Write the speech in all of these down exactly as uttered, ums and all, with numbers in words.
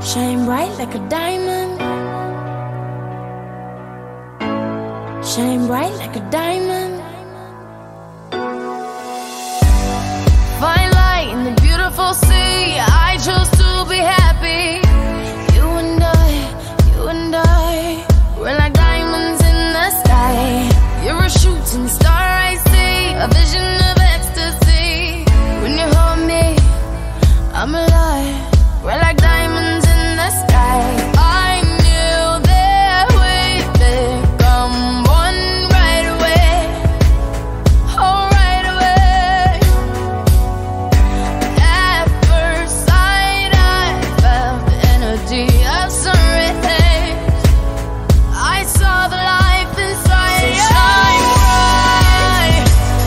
Shine bright like a diamond. Shine bright like a diamond. Fine light in the beautiful sea. I chose to be happy. You and I, you and I, we're like diamonds in the sky. You're a shooting star I see, a vision of ecstasy. When you hold me, I'm alive. We're like diamonds in the sky. I knew that we'd become one right away. Oh, right away. At first sight, I felt the energy of sun rays. I saw the life inside you. So shine bright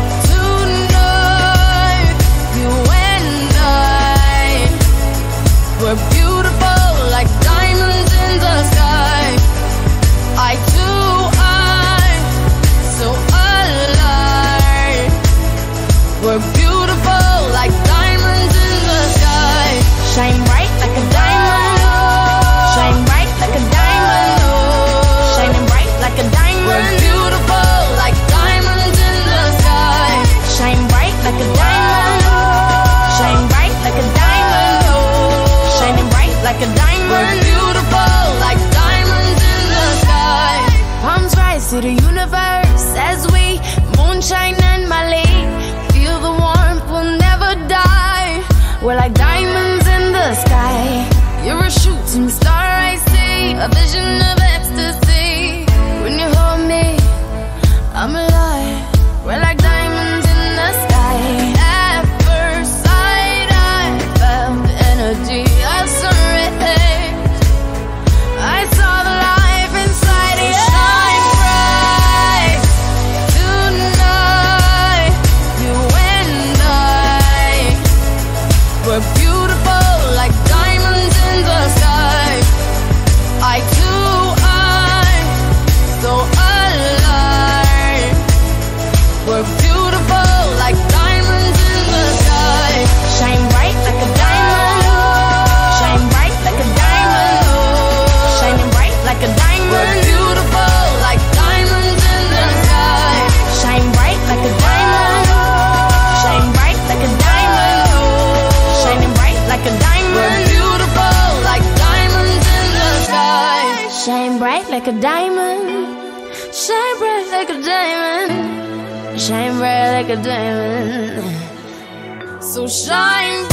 tonight. You and I, we're beautiful like diamonds in the sky. I too, I'm so alive. We're beautiful like diamonds in the sky. Shine bright like a diamond. Shine bright like a diamond. Shining bright like a diamond. We're beautiful like diamonds in the sky. Shine bright like a diamond. Shine bright like a diamond. Shining bright like a diamond. We're beautiful like diamonds in the sky. Palms rise to the universe as we moonshine and Mali. Feel the warmth, we'll never die. We're like diamonds in the sky. You're a shooting star I see, a vision of ecstasy. When you hold me, I'm alive. We're like diamonds in the sky. At first sight, I felt the energy of sun rays. I saw the life inside you. Shine bright tonight. You and I, we're beautiful like diamonds in the sky. I too, I'm so alive. We're beautiful like diamonds in the sky. Shine bright like a diamond. Shine bright like a diamond. Shining bright like a diamond. We're beautiful like diamonds in the sky. Shine bright like a diamond. Shine bright like a diamond. Shining bright like a diamond. We're beautiful like diamonds in the sky. Shine bright like a diamond. Shine bright like a diamond. Shine bright like a diamond. So shine